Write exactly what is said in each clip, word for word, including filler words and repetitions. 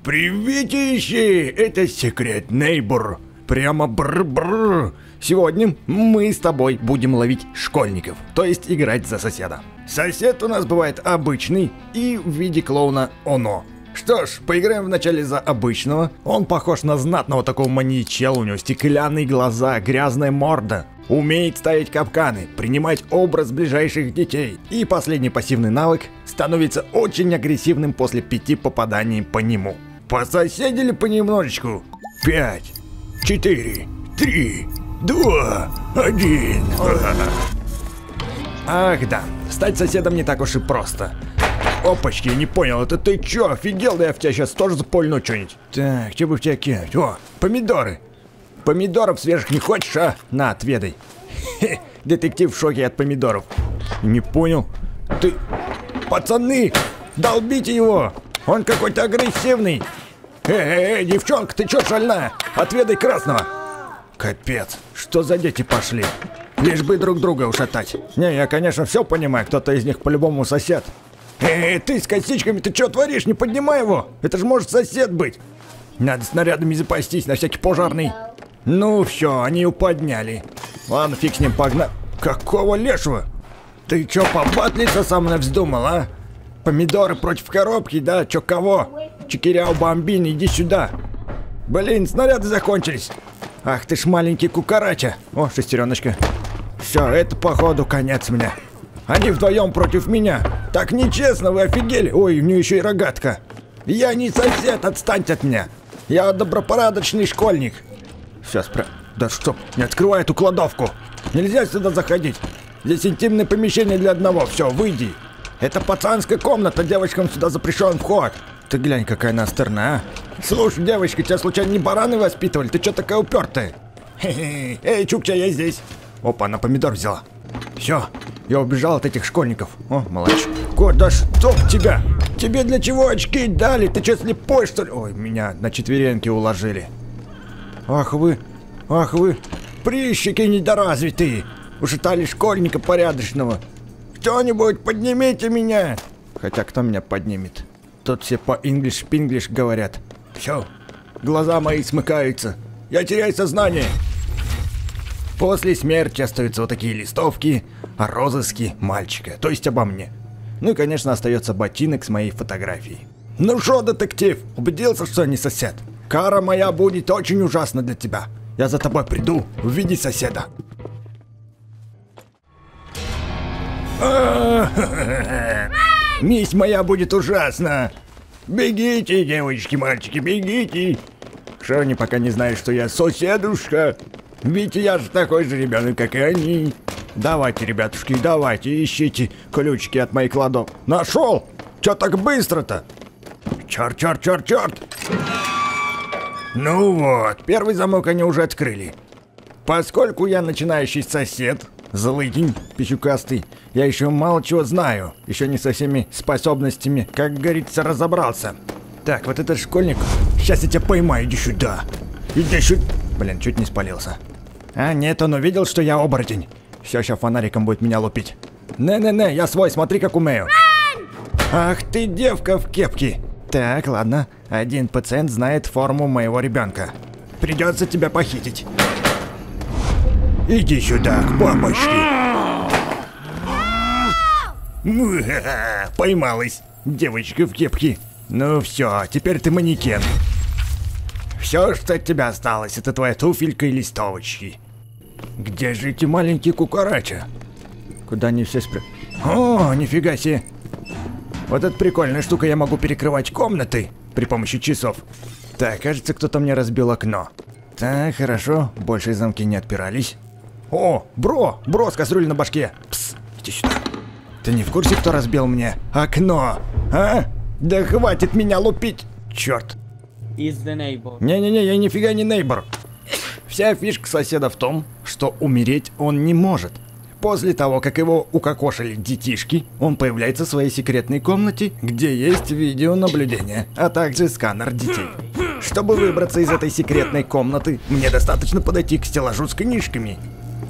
Приветище! Это секрет Нейбор. Прямо бр-бр. Сегодня мы с тобой будем ловить школьников, то есть играть за соседа. Сосед у нас бывает обычный и в виде клоуна Оно. Что ж, поиграем вначале за обычного. Он похож на знатного такого маньячела, у него стеклянные глаза, грязная морда. Умеет ставить капканы, принимать образ ближайших детей. И последний пассивный навык — становится очень агрессивным после пяти попаданий по нему. Пососедили понемножечку. Пять, четыре, три, два, один. Ах да, стать соседом не так уж и просто. Опачки, я не понял, это ты чё, офигел? Да я в тебя сейчас тоже запульну что-нибудь. Так, что бы в тебя кинуть? О, помидоры. Помидоров свежих не хочешь, а? На, отведай. Хе, детектив в шоке от помидоров. Не понял. Ты... Пацаны, долбите его. Он какой-то агрессивный. Эй, эй, девчонка, ты чё шальная? Отведай красного. Капец, что за дети пошли? Лишь бы друг друга ушатать. Не, я, конечно, все понимаю, кто-то из них по-любому сосед. Эй, ты с косичками, ты что творишь? Не поднимай его! Это же может сосед быть! Надо снарядами запастись на всякий пожарный. Ну все, они его подняли. Ладно, фиг с ним, погнали. Какого лешего? Ты что, побатлиться со мной вздумал, а? Помидоры против коробки, да? Чё, кого? Чикиряу, бомбин, иди сюда. Блин, снаряды закончились. Ах ты ж маленький кукарача. О, шестереночка. Все, это походу конец мне. Они вдвоем против меня. Так нечестно, вы офигели? Ой, у нее еще и рогатка. Я не сосед, отстаньте от меня. Я добропорядочный школьник. Сейчас, про... Да что, не открывай эту кладовку. Нельзя сюда заходить. Здесь интимное помещение для одного. Все, выйди. Это пацанская комната, девочкам сюда запрещен вход. Ты глянь, какая она стерная, а. Слушай, девочка, тебя случайно не бараны воспитывали? Ты что такая упертая? Хе-хе. Эй, Чукча, я здесь. Опа, она помидор взяла. Все. Я убежал от этих школьников. О, молодец. Да чтоб тебя! Тебе для чего очки дали? Ты что, слепой, что ли? Ой, меня на четвереньки уложили. Ах вы, ах вы, прыщики недоразвитые. Ушатали школьника порядочного. Кто-нибудь, поднимите меня. Хотя кто меня поднимет? Тут все по-инглиш-пинглиш говорят. Все, глаза мои смыкаются. Я теряю сознание. После смерти остаются вот такие листовки о розыске мальчика, то есть обо мне. Ну и, конечно, остается ботинок с моей фотографией. Ну шо, детектив, убедился, что не сосед? Кара моя будет очень ужасна для тебя. Я за тобой приду в виде соседа. Месть моя будет ужасна. Бегите, девочки, мальчики, бегите. Что они пока не знают, что я соседушка? Ведь я же такой же ребенок, как и они. Давайте, ребятушки, давайте, ищите ключики от моей кладовки. Нашел! Чё так быстро-то? Черт, черт, черт, черт! Ну вот, первый замок они уже открыли. Поскольку я начинающий сосед, злыдень, пищукастый, я еще мало чего знаю. Еще не со всеми способностями, как говорится, разобрался. Так, вот этот школьник. Сейчас я тебя поймаю, иди сюда. Иди сюда. Блин, чуть не спалился. А, нет, он увидел, что я оборотень. Все, сейчас фонариком будет меня лупить. Не-не-не, я свой, смотри, как умею. Ах ты, девка в кепке. Так, ладно. Один пациент знает форму моего ребенка. Придется тебя похитить. Иди сюда, к бабочке. Поймалась. Девочка в кепке. Ну все, теперь ты манекен. Все, что от тебя осталось, это твоя туфелька и листовочки. Где же эти маленькие кукарача? Куда они все спря... О, нифига себе. Вот эта прикольная штука, я могу перекрывать комнаты при помощи часов. Так, кажется, кто-то мне разбил окно. Так, хорошо, больше замки не отпирались. О, бро, бро с кастрюлей на башке. Пс, иди сюда. Ты не в курсе, кто разбил мне окно? А? Да хватит меня лупить. Черт. Не-не-не, я нифига не нейбор. Вся фишка соседа в том, что умереть он не может. После того, как его укокошили детишки, он появляется в своей секретной комнате, где есть видеонаблюдение, а также сканер детей. Чтобы выбраться из этой секретной комнаты, мне достаточно подойти к стеллажу с книжками.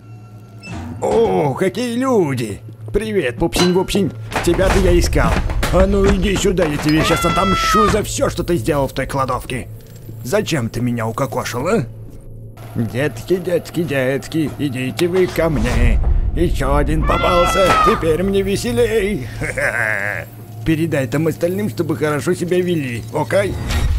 О, какие люди! Привет, пупсень-вупсень, тебя-то я искал. А ну иди сюда, я тебе сейчас отомщу за все, что ты сделал в той кладовке. Зачем ты меня укокошил, а? Детки, детки, детки, идите вы ко мне. Еще один попался, теперь мне веселей. Ха-ха. Передай там остальным, чтобы хорошо себя вели, окей?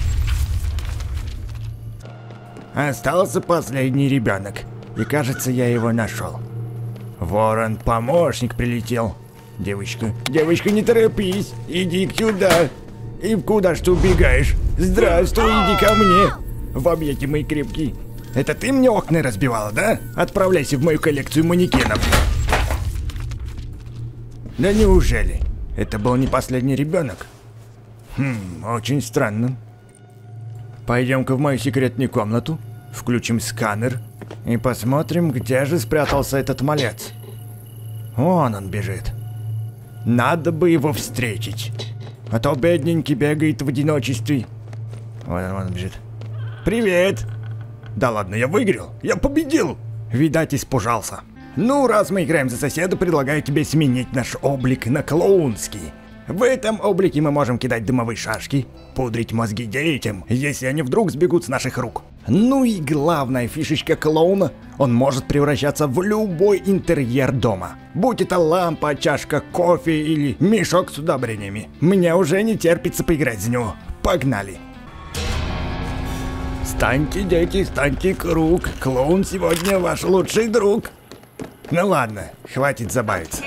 Остался последний ребенок, и кажется, я его нашел. Ворон-помощник прилетел. Девочка, девочка, не торопись, иди сюда. И куда ж ты убегаешь? Здравствуй, иди ко мне. В объятия мои крепкие. Это ты мне окна разбивала, да? Отправляйся в мою коллекцию манекенов. Да неужели? Это был не последний ребенок? Хм, очень странно. Пойдем-ка в мою секретную комнату, включим сканер и посмотрим, где же спрятался этот малец. Вон он бежит. Надо бы его встретить. А то бедненький бегает в одиночестве. Вон он, вон он бежит. Привет! Да ладно, я выиграл, я победил! Видать, испужался. Ну, раз мы играем за соседа, предлагаю тебе сменить наш облик на клоунский. В этом облике мы можем кидать дымовые шашки, пудрить мозги детям, если они вдруг сбегут с наших рук. Ну и главная фишечка клоуна, он может превращаться в любой интерьер дома. Будь это лампа, чашка кофе или мешок с удобрениями. Мне уже не терпится поиграть за него. Погнали! Станьте, дети, станьте круг, клоун сегодня ваш лучший друг. Ну ладно, хватит забавиться.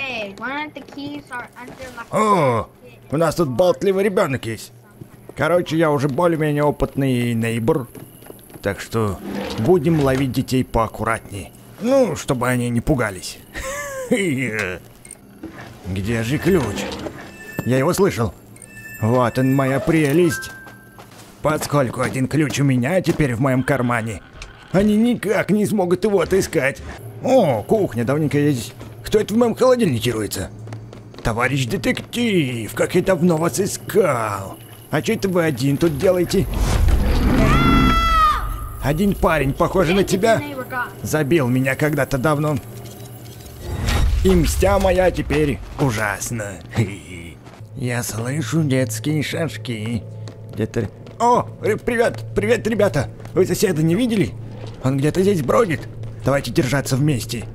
О, у нас тут болтливый ребенок есть. Короче, я уже более-менее опытный нейбор, так что будем ловить детей поаккуратнее. Ну, чтобы они не пугались. Где же ключ? Я его слышал. Вот он, моя прелесть. Поскольку один ключ у меня теперь в моем кармане, они никак не смогут его отыскать. О, кухня, давненько я здесь. Кто это в моем холодильнике роется? Товарищ детектив, как я давно вас искал. А что это вы один тут делаете? Один парень, похожий на тебя, забил меня когда-то давно. И мстя моя теперь ужасна. Я слышу детские шажки. Где-то... О, привет, привет, ребята. Вы соседа не видели? Он где-то здесь бродит. Давайте держаться вместе.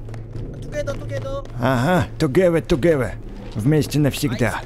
Ага, together, together. Вместе навсегда.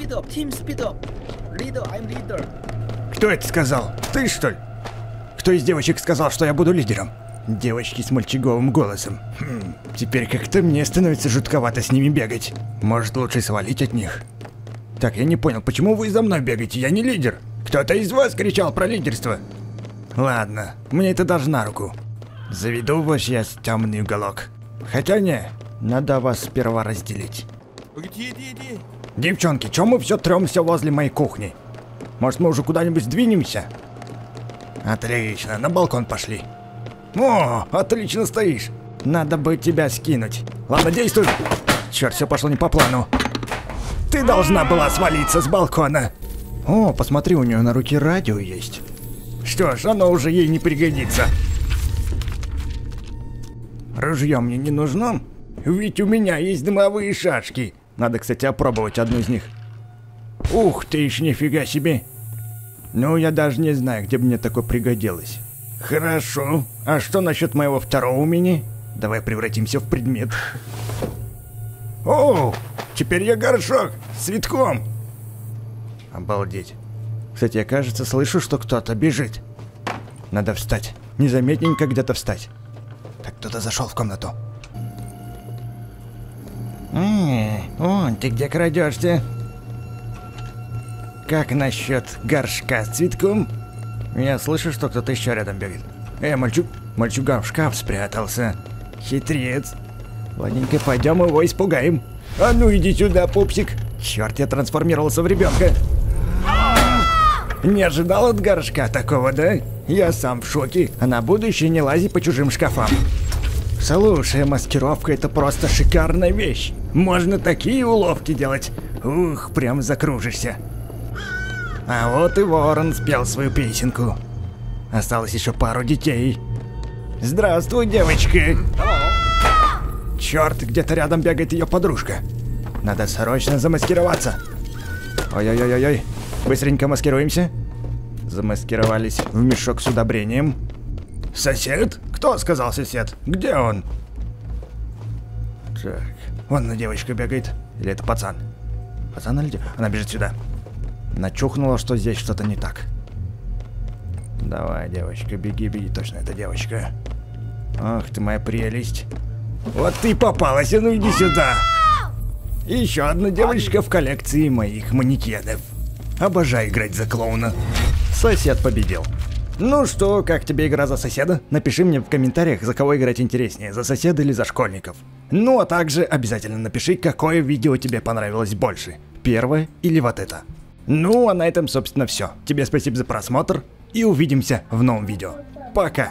Кто это сказал? Ты, что ли? Кто из девочек сказал, что я буду лидером? Девочки с мальчиговым голосом. Хм, теперь как-то мне становится жутковато с ними бегать. Может, лучше свалить от них? Так, я не понял, почему вы за мной бегаете? Я не лидер. Кто-то из вас кричал про лидерство. Ладно, мне это даже на руку. Заведу вас сейчас в темный уголок. Хотя не, надо вас сперва разделить. Девчонки, чё мы все трёмся возле моей кухни? Может, мы уже куда-нибудь сдвинемся? Отлично, на балкон пошли. О, отлично стоишь. Надо бы тебя скинуть. Ладно, действуй. Черт, все пошло не по плану. Ты должна была свалиться с балкона. О, посмотри, у нее на руке радио есть. Что ж, оно уже ей не пригодится. Ружье мне не нужно, ведь у меня есть дымовые шашки. Надо, кстати, опробовать одну из них. Ух ты ж, нифига себе. Ну, я даже не знаю, где бы мне такое пригодилось. Хорошо, а что насчет моего второго умения? Давай превратимся в предмет. О, теперь я горшок с цветком. Обалдеть. Кстати, я, кажется, слышу, что кто-то бежит. Надо встать. Незаметненько где-то встать. Так, кто-то зашел в комнату. О, ты где крадешься? Как насчет горшка с цветком? Я слышу, что кто-то еще рядом бегает. Эй, мальчуг... мальчуган в шкаф спрятался. Хитрец. Ладненько, пойдем его испугаем. А ну иди сюда, пупсик. Черт, я трансформировался в ребенка. Не ожидал от горшка такого, да? Я сам в шоке. А на будущее не лази по чужим шкафам. Слушай, маскировка — это просто шикарная вещь. Можно такие уловки делать. Ух, прям закружишься. А вот и ворон спел свою песенку. Осталось еще пару детей. Здравствуй, девочка. Черт, где-то рядом бегает ее подружка. Надо срочно замаскироваться. Ой-ой-ой-ой. Быстренько маскируемся. Замаскировались в мешок с удобрением. Сосед? Кто сказал сосед? Где он? Так, вон на девочка бегает. Или это пацан? Пацан или девочка? Она бежит сюда. Начухнула, что здесь что-то не так. Давай, девочка, беги, беги. Точно, это девочка. Ах ты моя прелесть. Вот ты попалась, а ну иди сюда. И еще одна девочка в коллекции моих манекенов. Обожаю играть за клоуна. Сосед победил. Ну что, как тебе игра за соседа? Напиши мне в комментариях, за кого играть интереснее, за соседа или за школьников. Ну а также обязательно напиши, какое видео тебе понравилось больше. Первое или вот это. Ну а на этом, собственно, все. Тебе спасибо за просмотр и увидимся в новом видео. Пока!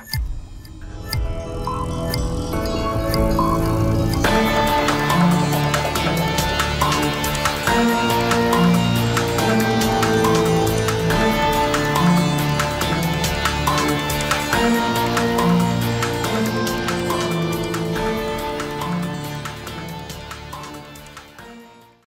We'll be right back.